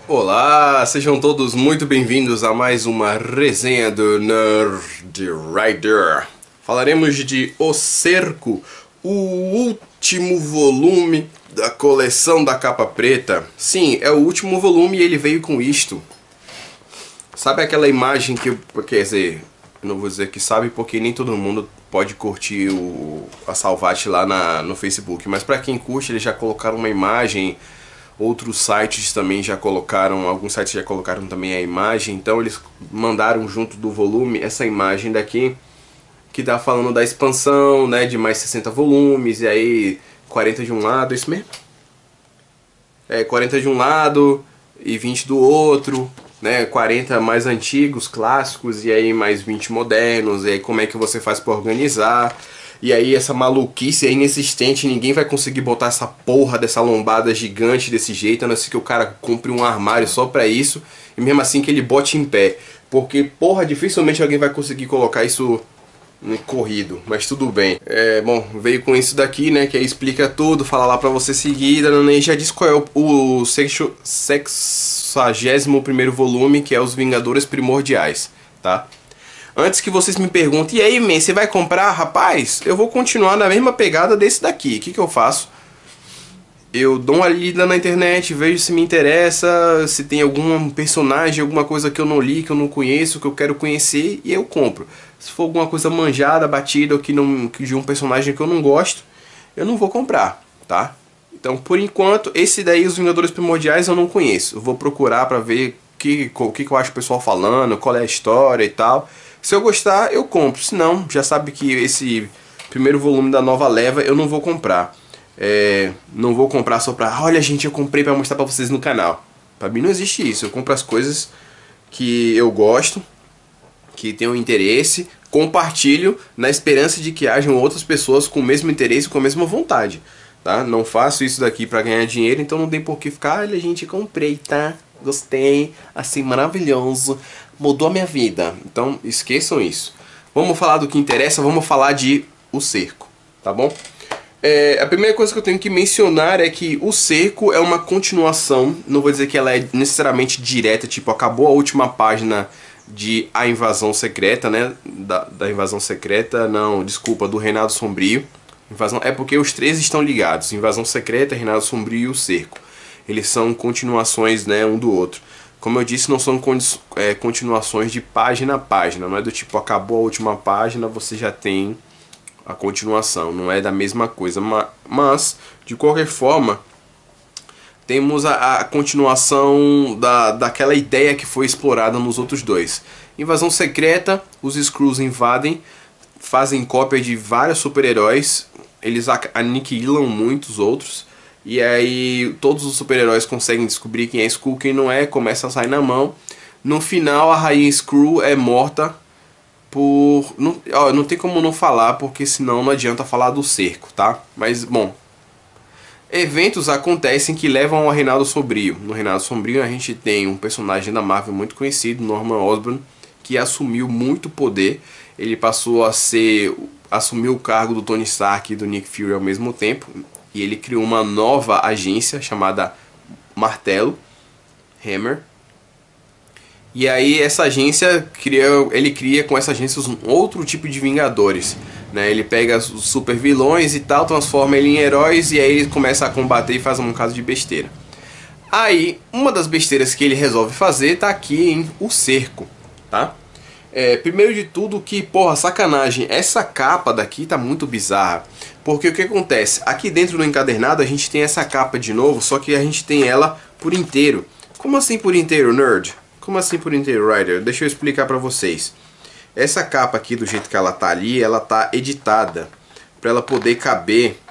Olá, sejam todos muito bem-vindos a mais uma resenha do Nerd Rider. Falaremos de O Cerco, o último volume da coleção da capa preta. Sim, é o último volume e ele veio com isto. Sabe aquela imagem que, quer dizer, eu não vou dizer que sabe porque nem todo mundo pode curtir a Salvat lá no Facebook, mas pra quem curte eles já colocaram uma imagem. Outros sites também já colocaram, alguns sites já colocaram também a imagem, então eles mandaram junto do volume essa imagem daqui, que tá falando da expansão, né, de mais 60 volumes, e aí 40 de um lado, isso mesmo? 40 de um lado e 20 do outro, né, 40 mais antigos, clássicos, e aí mais 20 modernos, e aí como é que você faz pra organizar. E aí essa maluquice é inexistente, ninguém vai conseguir botar essa porra dessa lombada gigante desse jeito, a não ser que o cara compre um armário só pra isso, e mesmo assim que ele bote em pé. Porque, porra, dificilmente alguém vai conseguir colocar isso corrido, mas tudo bem. Bom, veio com isso daqui, né, que aí explica tudo, fala lá pra você seguir, e já disse qual é o 61º volume, que é Os Vingadores Primordiais, tá? Antes que vocês me perguntem, e aí, man, você vai comprar? Rapaz, eu vou continuar na mesma pegada desse daqui. O que eu faço? Eu dou uma lida na internet, vejo se me interessa, se tem algum personagem, alguma coisa que eu não li, que eu não conheço, que eu quero conhecer, e eu compro. Se for alguma coisa manjada, batida, ou que de um personagem que eu não gosto, eu não vou comprar, tá? Então, por enquanto, esse daí, Os Vingadores Primordiais, eu não conheço. Eu vou procurar pra ver o que eu acho o pessoal falando, qual é a história e tal. Se eu gostar, eu compro. Se não, já sabe que esse primeiro volume da nova leva eu não vou comprar. Não vou comprar só pra... Olha, gente, eu comprei pra mostrar pra vocês no canal. Pra mim não existe isso. Eu compro as coisas que eu gosto, que tenho interesse, compartilho na esperança de que hajam outras pessoas com o mesmo interesse, com a mesma vontade. Tá? Não faço isso daqui pra ganhar dinheiro, então não tem por que ficar... Olha, gente, comprei, tá? Gostei, assim, maravilhoso, mudou a minha vida. Então esqueçam isso. Vamos falar do que interessa, vamos falar de O Cerco, tá bom? A primeira coisa que eu tenho que mencionar é que O Cerco é uma continuação. Não vou dizer que ela é necessariamente direta, tipo, acabou a última página de A Invasão Secreta, né? Da Invasão Secreta, não, desculpa, do Reinado Sombrio. É porque os três estão ligados: Invasão Secreta, Reinado Sombrio e O Cerco. Eles são continuações, né, um do outro. Como eu disse, não são continuações de página a página. Não é do tipo, acabou a última página, você já tem a continuação. Não é da mesma coisa. Mas de qualquer forma, temos a continuação daquela ideia que foi explorada nos outros dois. Invasão Secreta, os Skrulls invadem, fazem cópia de vários super-heróis. Eles aniquilam muitos outros. E aí todos os super-heróis conseguem descobrir quem é Skrull, quem não é, começa a sair na mão. No final a rainha Skrull é morta por... Não tem como não falar, porque senão não adianta falar do cerco, tá? Mas, bom, eventos acontecem que levam ao Reinado Sombrio. No Reinado Sombrio a gente tem um personagem da Marvel muito conhecido, Norman Osborn, que assumiu muito poder. Ele passou a assumiu o cargo do Tony Stark e do Nick Fury ao mesmo tempo. E ele criou uma nova agência chamada Martelo, Hammer. E aí essa agência ele cria com essa agência um outro tipo de Vingadores, né? Ele pega os super vilões e tal, transforma ele em heróis e aí ele começa a combater e faz um caso de besteira. Aí uma das besteiras que ele resolve fazer tá aqui em O Cerco, tá? Primeiro de tudo que, porra, sacanagem, essa capa daqui tá muito bizarra. Porque o que acontece? Aqui dentro do encadernado a gente tem essa capa de novo, só que a gente tem ela por inteiro. Como assim por inteiro, nerd? Como assim por inteiro, Rider? Deixa eu explicar pra vocês. Essa capa aqui, do jeito que ela tá ali, ela tá editada pra ela poder caber...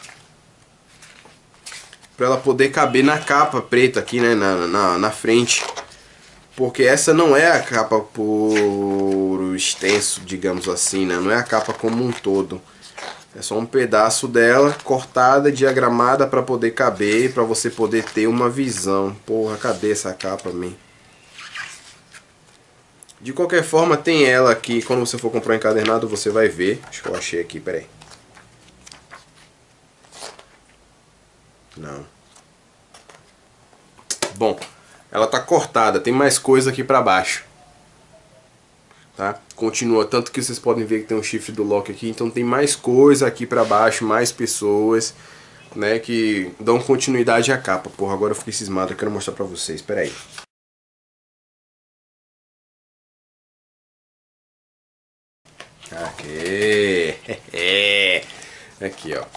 na capa preta aqui, né, na frente. Porque essa não é a capa por extenso, digamos assim, né? Não é a capa como um todo. É só um pedaço dela, cortada, diagramada para poder caber, para você poder ter uma visão. Porra, cadê essa capa, man? De qualquer forma, tem ela aqui. Quando você for comprar um encadernado, você vai ver. Acho que eu achei aqui, peraí. Não. Bom, ela tá cortada, tem mais coisa aqui pra baixo. Tá? Continua, tanto que vocês podem ver que tem um chifre do Loki aqui, então tem mais coisa aqui pra baixo, mais pessoas, né, que dão continuidade à capa. Porra, agora eu fiquei cismado, eu quero mostrar pra vocês, espera aí. Aqui, aqui, ó.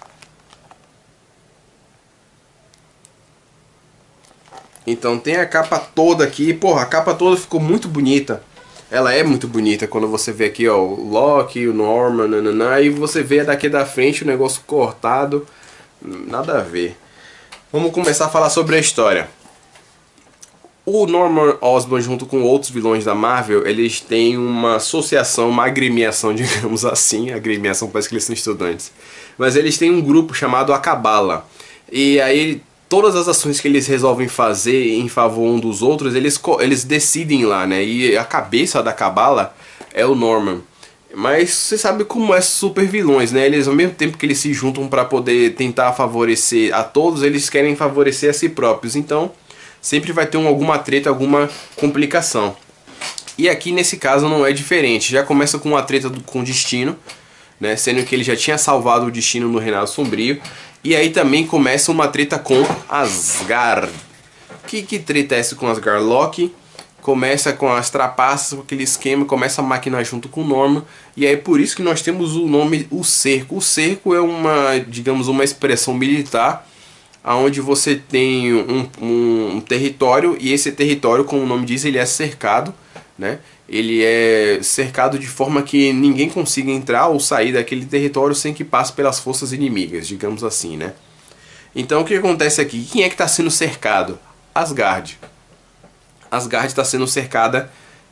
Então tem a capa toda aqui, porra, a capa toda ficou muito bonita. Ela é muito bonita quando você vê aqui, ó, o Loki, o Norman, nananã, e você vê daqui da frente o negócio cortado, nada a ver. Vamos começar a falar sobre a história. O Norman Osborn, junto com outros vilões da Marvel, eles têm uma associação, uma agremiação, digamos assim. A agremiação parece que eles são estudantes. Mas eles têm um grupo chamado A Cabala. E aí, todas as ações que eles resolvem fazer em favor um dos outros, eles decidem lá, né? E a cabeça da Cabala é o Norman. Mas você sabe como é super vilões, né? Eles, ao mesmo tempo que eles se juntam para poder tentar favorecer a todos, eles querem favorecer a si próprios. Então, sempre vai ter alguma treta, alguma complicação. E aqui nesse caso não é diferente. Já começa com uma treta com o Destino, né? Sendo que ele já tinha salvado o Destino no Reinado Sombrio. E aí também começa uma treta com Asgard. Que treta é essa com Asgard? Loki começa com as trapaças, com aquele esquema, começa a maquinar junto com o Norman. E aí por isso que nós temos o nome, o Cerco. O Cerco é uma, digamos, uma expressão militar onde você tem um território, e esse território, como o nome diz, ele é cercado, né? Ele é cercado de forma que ninguém consiga entrar ou sair daquele território sem que passe pelas forças inimigas, digamos assim, né? Então o que acontece aqui? Quem é que está sendo cercado? Asgard. Asgard está sendo cercada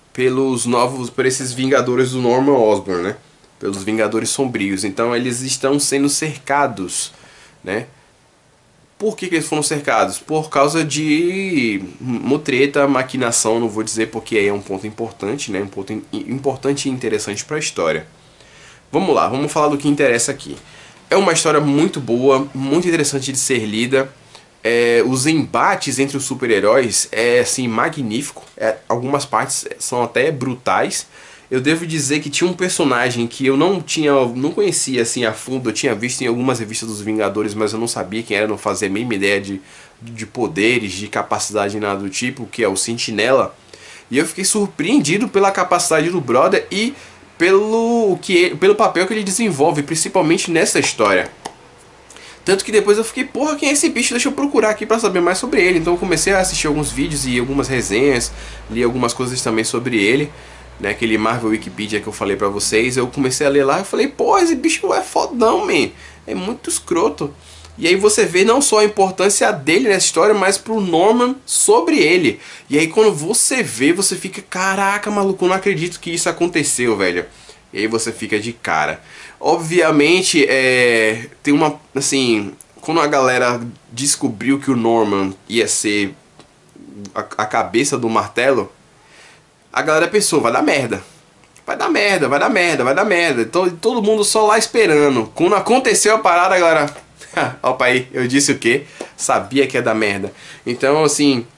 por esses Vingadores do Norman Osborn, né? Pelos Vingadores Sombrios. Então eles estão sendo cercados, né? Por que eles foram cercados? Por causa de mutreta, maquinação, não vou dizer porque aí é um ponto importante, né? Um ponto importante e interessante para a história. Vamos lá, vamos falar do que interessa aqui. É uma história muito boa, muito interessante de ser lida. Os embates entre os super-heróis é assim magnífico. Algumas partes são até brutais. Eu devo dizer que tinha um personagem que eu não conhecia assim a fundo. Eu tinha visto em algumas revistas dos Vingadores, mas eu não sabia quem era, não fazia a mínima ideia de poderes, de capacidade, nada do tipo, que é o Sentinela. E eu fiquei surpreendido pela capacidade do brother e pelo papel que ele desenvolve, principalmente nessa história. Tanto que depois eu fiquei, porra, quem é esse bicho? Deixa eu procurar aqui pra saber mais sobre ele. Então eu comecei a assistir alguns vídeos e algumas resenhas, li algumas coisas também sobre ele, né, aquele Marvel Wikipedia que eu falei pra vocês. Eu comecei a ler lá e falei, pô, esse bicho é fodão, man. É muito escroto. E aí você vê não só a importância dele nessa história, mas pro Norman sobre ele. E aí quando você vê, você fica, caraca, maluco, eu não acredito que isso aconteceu, velho. E aí você fica de cara. Obviamente, tem uma, assim, quando a galera descobriu que o Norman ia ser a cabeça do martelo, a galera pensou, vai dar merda. Vai dar merda, vai dar merda, vai dar merda. Todo mundo só lá esperando. Quando aconteceu a parada, a galera... Opa aí, eu disse o quê? Sabia que ia dar merda. Então, assim...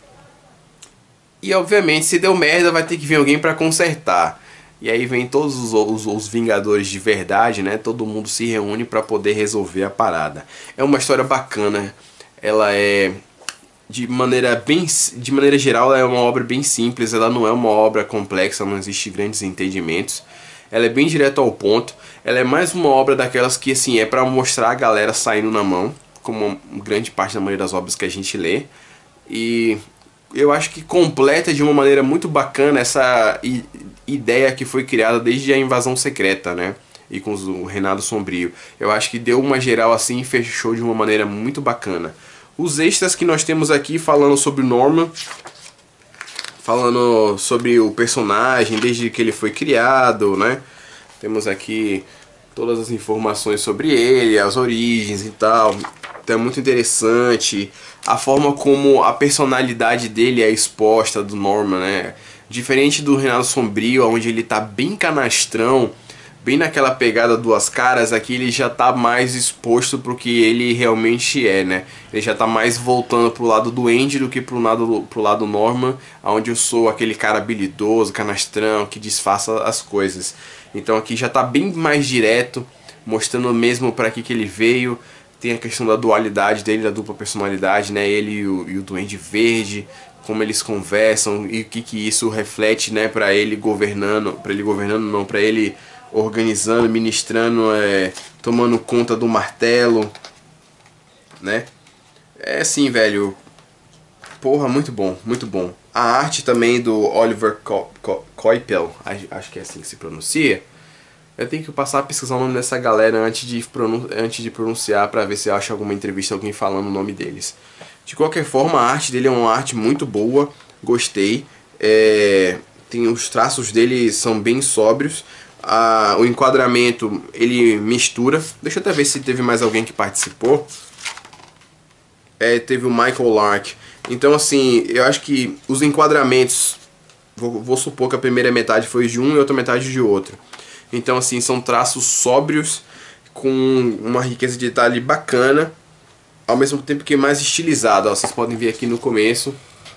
E, obviamente, se deu merda, vai ter que vir alguém pra consertar. E aí vem todos os Vingadores de verdade, né? Todo mundo se reúne pra poder resolver a parada. É uma história bacana. Ela é... De maneira geral, ela é uma obra bem simples, ela não é uma obra complexa, não existe grandes entendimentos. Ela é bem direto ao ponto. Ela é mais uma obra daquelas que, assim, é pra mostrar a galera saindo na mão, como grande parte da maioria das obras que a gente lê. E eu acho que completa de uma maneira muito bacana essa ideia que foi criada desde a Invasão Secreta, né? E com o Reinado Sombrio. Eu acho que deu uma geral assim e fechou de uma maneira muito bacana. Os extras que nós temos aqui falando sobre o Norman, falando sobre o personagem desde que ele foi criado, né? Temos aqui todas as informações sobre ele, as origens e tal. Então é muito interessante a forma como a personalidade dele é exposta, do Norman, né? Diferente do Reinado Sombrio, onde ele tá bem canastrão, bem naquela pegada duas caras. Aqui ele já tá mais exposto pro que ele realmente é, né? Ele já tá mais voltando pro lado do Andy do que pro lado Norman, onde eu sou aquele cara habilidoso, canastrão, que disfarça as coisas. Então aqui já tá bem mais direto, mostrando mesmo para que ele veio. Tem a questão da dualidade dele, da dupla personalidade, né? Ele e o Duende Verde, como eles conversam e o que isso reflete, né? Para ele governando, para ele organizando, ministrando, tomando conta do martelo, né? É assim, velho. Porra, muito bom, muito bom. A arte também do Oliver Coipel, acho que é assim que se pronuncia. Eu tenho que passar a pesquisar o nome dessa galera antes de pronunciar, pra ver se eu acho alguma entrevista, alguém falando o nome deles. De qualquer forma, a arte dele é uma arte muito boa, gostei. Tem os traços dele são bem sóbrios. O enquadramento ele mistura. Deixa eu até ver se teve mais alguém que participou. Teve o Michael Lark. Então assim, eu acho que os enquadramentos, vou supor que a primeira metade foi de um e a outra metade de outro. Então assim, são traços sóbrios, com uma riqueza de detalhe bacana, ao mesmo tempo que mais estilizado. Ó, vocês podem ver aqui no começo,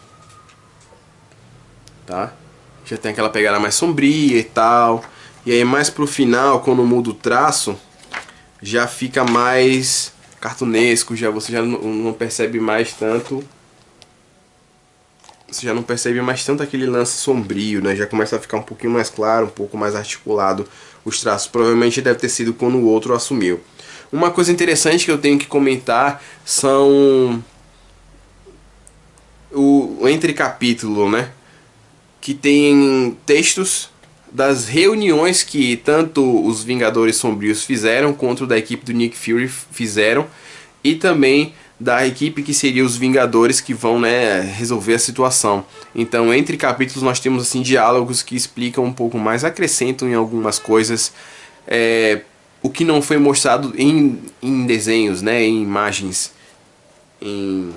tá? Já tem aquela pegada mais sombria e tal. E aí mais pro final, quando muda o traço, já fica mais cartunesco, você já não percebe mais tanto. Você já não percebe mais tanto aquele lance sombrio, né? Já começa a ficar um pouquinho mais claro, um pouco mais articulado os traços. Provavelmente deve ter sido quando o outro assumiu. Uma coisa interessante que eu tenho que comentar são o entre capítulo, né? Que tem textos das reuniões que tanto os Vingadores Sombrios fizeram, quanto da equipe do Nick Fury fizeram, e também da equipe que seria os Vingadores que vão, né, resolver a situação. Então, entre capítulos nós temos assim diálogos que explicam um pouco mais, acrescentam em algumas coisas, o que não foi mostrado em desenhos, né, em imagens, em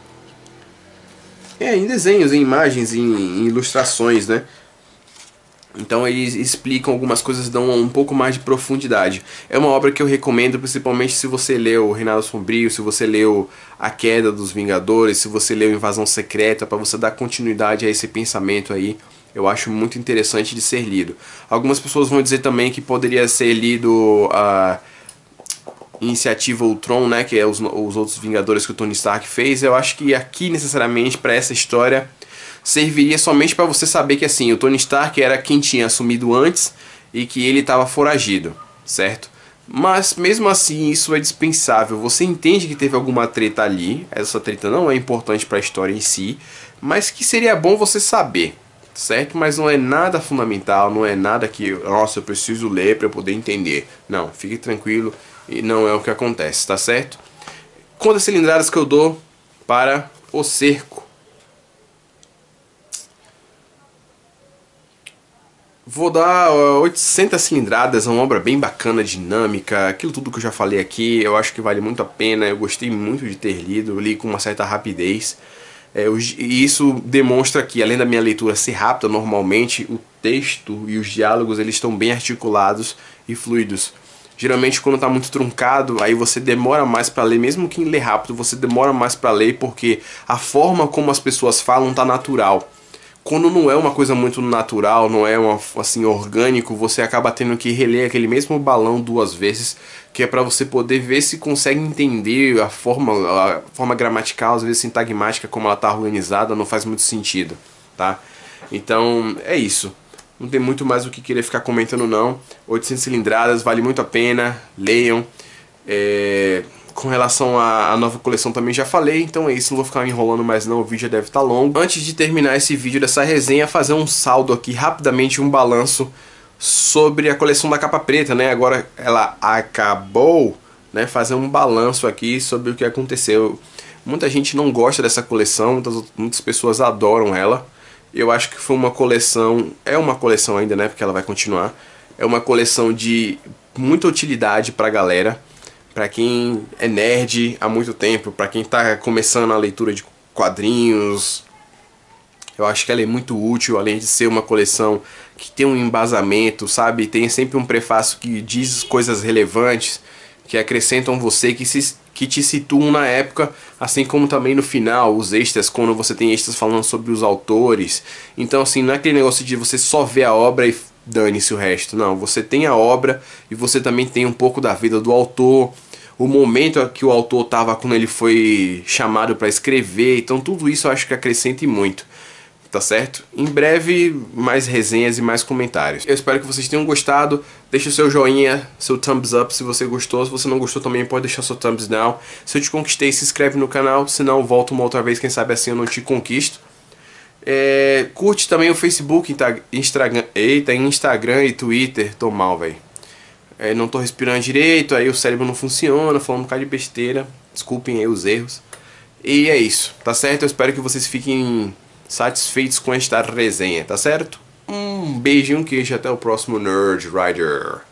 desenhos, em imagens, em ilustrações, né? Então eles explicam algumas coisas, dão um pouco mais de profundidade. É uma obra que eu recomendo, principalmente se você leu Reinado Sombrio, se você leu A Queda dos Vingadores, se você leu Invasão Secreta, para você dar continuidade a esse pensamento aí. Eu acho muito interessante de ser lido. Algumas pessoas vão dizer também que poderia ser lido a Iniciativa Ultron, né, que é os outros Vingadores que o Tony Stark fez. Eu acho que aqui, necessariamente, para essa história, serviria somente para você saber que assim, o Tony Stark era quem tinha assumido antes e que ele estava foragido, certo? Mas mesmo assim isso é dispensável. Você entende que teve alguma treta ali, essa treta não é importante para a história em si, mas que seria bom você saber, certo? Mas não é nada fundamental, não é nada que, nossa, eu preciso ler para poder entender. Não, fique tranquilo, e não é o que acontece, tá certo? Quantas cilindradas que eu dou para O Cerco? Vou dar 800 cilindradas, é uma obra bem bacana, dinâmica, aquilo tudo que eu já falei aqui, eu acho que vale muito a pena, eu gostei muito de ter lido, eu li com uma certa rapidez. E isso demonstra que, além da minha leitura ser rápida, normalmente o texto e os diálogos eles estão bem articulados e fluidos. Geralmente quando está muito truncado, aí você demora mais para ler, mesmo quem lê rápido, você demora mais para ler porque a forma como as pessoas falam está natural. Quando não é uma coisa muito natural, não é assim orgânico, você acaba tendo que reler aquele mesmo balão duas vezes, que é para você poder ver se consegue entender a forma gramatical, às vezes sintagmática, como ela está organizada, não faz muito sentido, tá? Então é isso. Não tem muito mais o que querer ficar comentando não. 800 cilindradas, vale muito a pena, leiam. Com relação à nova coleção também já falei, então é isso, não vou ficar enrolando mais não, o vídeo já deve estar longo. Antes de terminar esse vídeo dessa resenha, fazer um saldo aqui, rapidamente um balanço sobre a coleção da capa preta, né? Agora ela acabou, né? Fazer um balanço aqui sobre o que aconteceu. Muita gente não gosta dessa coleção, muitas pessoas adoram ela. Eu acho que foi uma coleção, é uma coleção ainda, né? Porque ela vai continuar. É uma coleção de muita utilidade pra galera. Pra quem é nerd há muito tempo, pra quem tá começando a leitura de quadrinhos, Eu acho que ela é muito útil, além de ser uma coleção que tem um embasamento, sabe? Tem sempre um prefácio que diz coisas relevantes, que acrescentam você, que te situam na época, assim como também no final, os extras, quando você tem extras falando sobre os autores. Então, assim, não é aquele negócio de você só ver a obra e dane-se o resto. Não, você tem a obra e você também tem um pouco da vida do autor, o momento que o autor estava quando ele foi chamado para escrever. Então, tudo isso eu acho que acrescenta muito. Tá certo? Em breve, mais resenhas e mais comentários. Eu espero que vocês tenham gostado. Deixa o seu joinha, seu thumbs up se você gostou. Se você não gostou também pode deixar seu thumbs down. Se eu te conquistei, se inscreve no canal. Se não, volta uma outra vez, quem sabe assim eu não te conquisto. Curte também o Facebook, Instagram e Twitter. Tô mal, velho. Não tô respirando direito, aí o cérebro não funciona, falando um bocado de besteira. Desculpem aí os erros. E é isso, tá certo? Eu espero que vocês fiquem satisfeitos com esta resenha, tá certo? Um beijo e um queijo, até o próximo Nerd Rider.